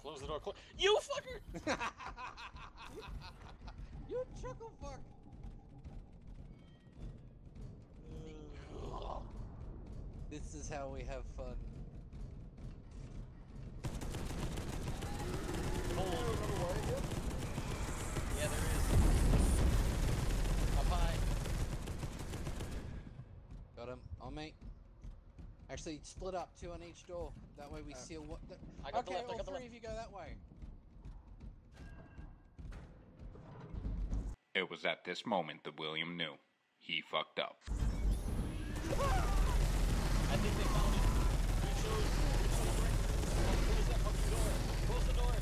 Close the door. You fucker! You chuckle fuck. This is how we have fun. Yeah, there is. Up high. Got him. On me. Actually, split up, 2 on each door. That way we seal what. I got the Okay, left, I all got the 3 left. of you go that way. It was at this moment that William knew. He fucked up. I think they found it. You chose right. Close that fucking door. Close the door.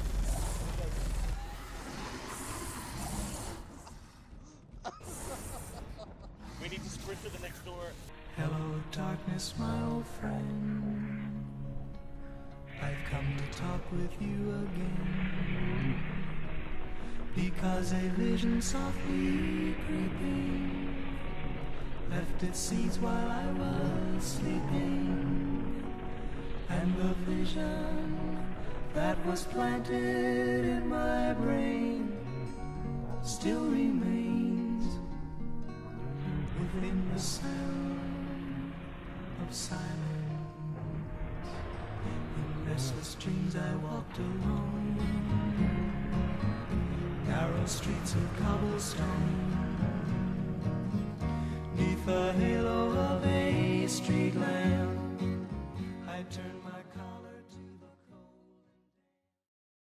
We need to sprint to the next door. Hello, darkness, my old friend. I've come to talk with you again. Because a vision softly creeping left its seeds while I was sleeping. And the vision that was planted in my brain still remains within the sound of silence. In restless dreams I walked alone, narrow streets of cobblestone, neath the halo of a street lamp.